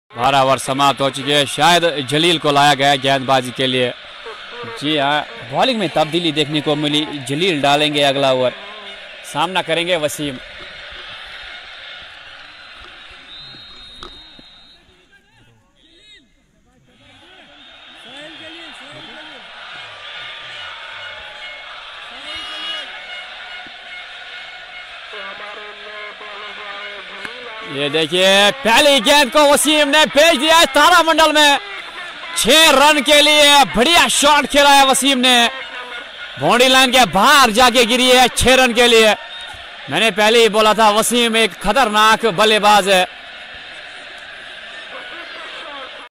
12 over समाप्त हो चुके हैं। शायद जलील को लाया गया गेंदबाजी के लिए। जी हाँ, बॉलिंग में तब्दीली देखने को मिली। जलील डालेंगे अगला ओवर, सामना करेंगे वसीम। ये देखिए पहली गेंद को वसीम ने भेज दिया है तारामंडल में 6 रन के लिए। बढ़िया शॉट खेला है वसीम ने, बाउंड्री लाइन के बाहर जाके गिरी है 6 रन के लिए। मैंने पहले ही बोला था वसीम एक खतरनाक बल्लेबाज है।